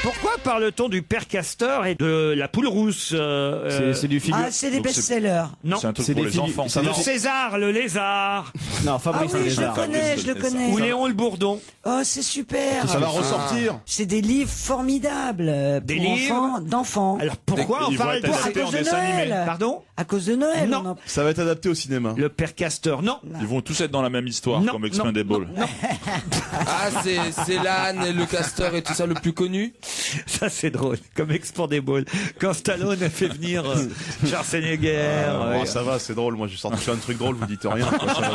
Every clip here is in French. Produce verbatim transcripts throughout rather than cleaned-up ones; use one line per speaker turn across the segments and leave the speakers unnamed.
Pourquoi parle-t-on du père Castor et de la poule rousse euh,
C'est du figure.
Ah, c'est des best-sellers.
Non,
C'est un truc
C'est
pour
des
les
figu-
enfants.
c'est
de
des-
César le lézard
Non,
Ah
Fabrice
oui, je le
Lézard.
connais, je le connais.
ou Léon le bourdon.
Oh, c'est super.
Ça va ressortir.
C'est des livres formidables euh,
Des
pour
livres
enfants, d'enfants.
Alors pourquoi
Ils
on
vont
parle
être
de
à
adaptés en
cause de
dessin animé.
Noël.
Pardon?
À cause de Noël.
Non.
on en-
Ça va être adapté au cinéma.
Le père Castor, non.
Ils vont tous être dans la même histoire,
Non,
comme
non,
Expendables.
non,
Ah, c'est c'est l'âne et le castor et tout ça le plus connu.
Ça c'est drôle, comme Expendables. Quand Stallone a fait venir euh, Schwarzenegger.
Ah,
ouais.
bon, ça va, c'est drôle. Moi, j'ai sorti un truc drôle, vous dites rien. Quoi, ça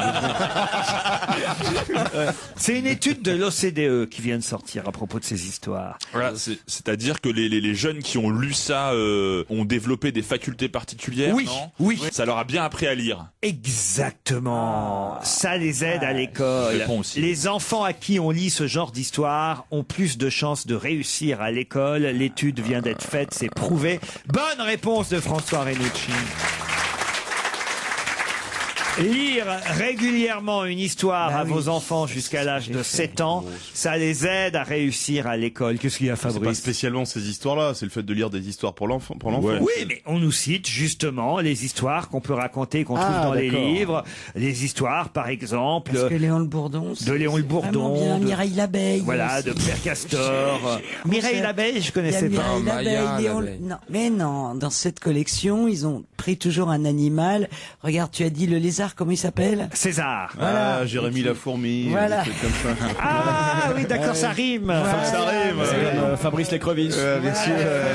va.
C'est une étude de l'O C D E qui vient de sortir à propos de ces histoires.
Voilà, c'est- c'est-à-dire que les, les, les jeunes qui ont lu ça euh, ont développé des facultés particulières,
Oui,
non
oui.
Ça leur a bien appris à lire.
Exactement. Ça les aide à l'école.
Je réponds aussi.
Les enfants à qui on lit ce genre d'histoire ont plus de chances de réussir à l'école. L'étude vient d'être faite, c'est prouvé. Bonne réponse de François Renucci. Lire régulièrement une histoire
Bah
à
oui.
vos enfants jusqu'à l'âge de sept ans, ça les aide à réussir à l'école. Qu'est-ce qu'il y a,
C'est pas
Fabrice?
spécialement ces histoires-là. C'est le fait de lire des histoires pour l'enfant. Pour l'enfant.
Ouais.
Oui, mais on nous cite justement les histoires qu'on peut raconter, qu'on trouve
Ah,
dans les
d'accord.
livres. Les histoires, par exemple,
Parce que Léon le Bourdon.
de Léon le
c'est vraiment
Bourdon,
bien.
de-
Mireille l'abeille.
voilà,
aussi.
de Père Castor. Mireille
c'est-
l'abeille, je
Il y a
connaissais pas.
Mireille
Maya
l'abeille, Léon-
l'abeille.
Non, mais non, dans cette collection, ils ont pris toujours un animal. Regarde, tu as dit le lézard, comment il s'appelle?
César.
Ah, Jérémy la fourmi.
Voilà.
Des trucs comme ça.
Ah oui, d'accord, ça rime.
Faut que ça arrive.
C'est comme euh, Fabrice l'écrevisse.
Euh, bien sûr. euh.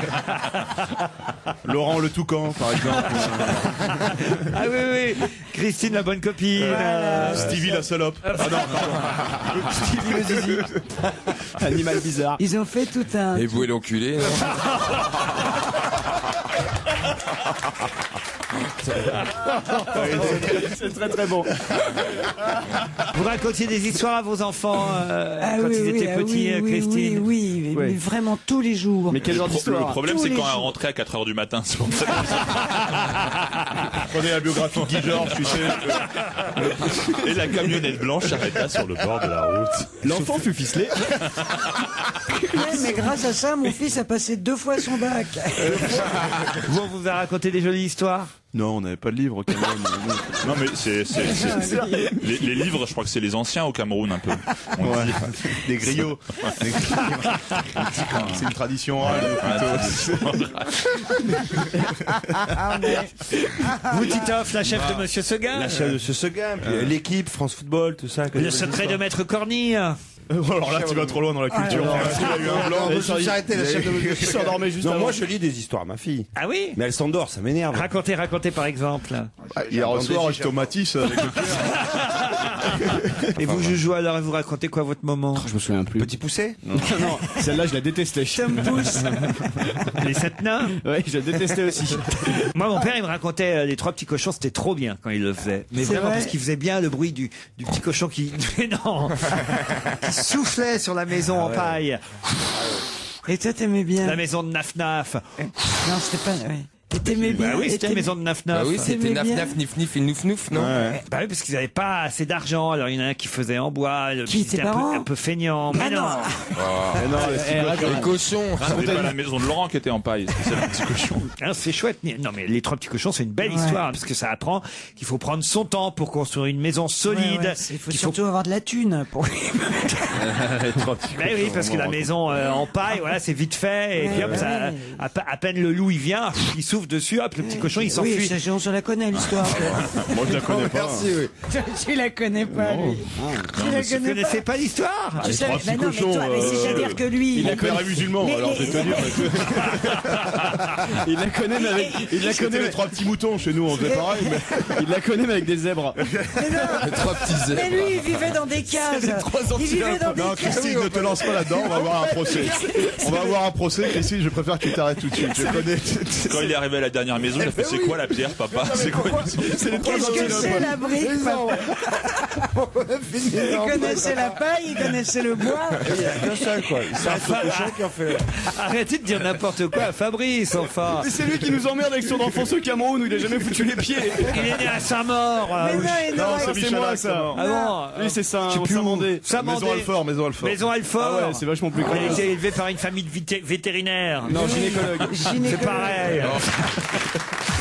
Laurent le toucan, par exemple.
Ah oui, oui. Christine la bonne copine. Euh,
Stevie la salope. Ah non, pardon.
Stevie le zizi. Animal bizarre.
Ils ont fait tout un.
Et vous et l'enculé. non
C'est très très bon.
Vous racontiez des histoires à vos enfants euh,
Ah
quand
oui,
ils
oui,
étaient
ah
petits,
oui,
euh,
oui,
Christine.
Oui, oui,
Oui.
mais vraiment tous les jours.
Mais quel genre
Le
d'histoire?
problème,
Tous
c'est
les
quand elle
jours.
rentrait à quatre heures du matin. C'est pour ça.
Prenez la biographie de Guy Georges, tu sais.
Et la camionnette blanche s'arrêta sur le bord de la route.
L'enfant fut ficelé.
Ouais, mais grâce à ça, mon fils a passé deux fois son bac.
Vous, on vous a raconté des jolies histoires?
Non, on n'avait pas de livre au Cameroun.
Non, mais c'est, c'est, c'est- les, les livres, je crois que c'est les anciens au Cameroun un peu. On
Ouais.
dit.
Des griots. Des griots. C'est une tradition orale. plutôt.
Vous, Titoff, la chef de Monsieur Seguin.
La chef de ce Seguin, puis euh, l'équipe, France Football, tout ça.
Le secret de Maître Cornille.
Alors là, tu vas trop loin dans la culture.
Ah,
Merci, il a eu un blanc.
Je me suis arrêté, la chef de
Il s'endormait juste
Non,
avant.
moi je lis des histoires à ma fille.
Ah oui?
Mais elle s'endort, ça m'énerve.
Racontez, racontez par exemple.
Hier soir, je tomatisse avec le
Et vous, Joujou, alors, vous racontez quoi votre moment?
Je me souviens plus.
Petit poussé
Non, celle-là je la détestais.
Tom Pouce.
Les sept nains?
Oui, je la détestais aussi.
Moi, mon père, il me racontait euh, les trois petits cochons, c'était trop bien quand il le faisait. Mais
C'est
vraiment,
vrai
parce qu'il faisait bien le bruit du, du petit cochon qui, mais non, qui soufflait sur la maison en paille.
Et toi, t'aimais bien.
La maison de Naf Naf.
Non, c'était pas. Ouais. Et t'aimais bien.
Bah oui,
et
c'était la
t'aimais-
maison de Naf
Bah
Naf.
oui, c'était
T'aimais
naf
bien
naf nif nif et nouf nouf, non?
Bah oui, parce qu'ils n'avaient pas assez d'argent. Alors il y en a un qui faisait en bois, le
Qui,
petit
tes
était un peu,
parents
un peu feignant. Mais
Ah
non.
non.
Les cochons.
C'était pas la maison de Laurent qui était en paille, c'était celle du petit cochon.
Hein, c'est chouette. Non, mais les trois petits cochons, c'est une belle
Ouais.
histoire parce que ça apprend qu'il faut prendre son temps pour construire une maison
Ouais,
solide.
ouais, Il faut
qu'il
surtout avoir de la thune pour.
Ben oui, parce que la maison euh, en paille, voilà, c'est vite fait. Et
Ouais,
puis hop,
ouais.
ça, à, pe- à peine le loup il vient, pff, il souffle dessus, hop, le petit cochon il
Oui,
s'enfuit.
ça, on se la connaît l'histoire.
Moi, je la connais pas.
Tu la connais pas, lui. Tu la
Vous
connais pas.
connaissez pas l'histoire?
Tu sais,
trois
bah
petits
non, mais
cochons,
toi, mais
euh,
c'est-à-dire que lui.
Mon père est musulman,
Mais-
alors
mais-
je vais te dire.
Il la connaît mais avec, il la
C'était
connaît,
les trois petits moutons chez nous, on faisait pareil. Mais...
il la connaît mais avec des zèbres.
Les trois petits
Mais
zèbres.
lui, il vivait dans des cases. Il vivait dans des
Non,
cases.
Christine, ne te lance pas là-dedans, on va avoir un procès. On va avoir un procès, Christine, je préfère que tu t'arrêtes tout de suite. Je connais.
Quand il est arrivé arrivé à la dernière maison, il a fait c'est quoi la pierre, papa? C'est quoi?
C'est les trois
Qu'est-ce que c'est la brique, papa? Il connaissait la paille, il connaissait le bois.
Il y a qu'un seul, quoi. C'est un seul cochon qui en fait.
Arrêtez de dire n'importe quoi à Fabrice, enfin.
Mais c'est lui qui nous emmerde avec son enfance au Cameroun où il a jamais foutu les pieds.
Il est né à Saint-Maur.
Mais
euh,
non, il
Non,
n'aurait-
c'est
Michalak,
moi
ça.
ça.
Ah bon
Oui, c'est ça,
Je sais
au
plus où.
Saint-Mandé.
Saint-Mandé.
Maison Alfort, Maison Alfort.
Maison Alfort.
Ah ouais, c'est vachement plus
Il a
con.
été élevé par une famille de vité- vétérinaires.
Non, gynécologue.
C'est
gynécologue.
pareil.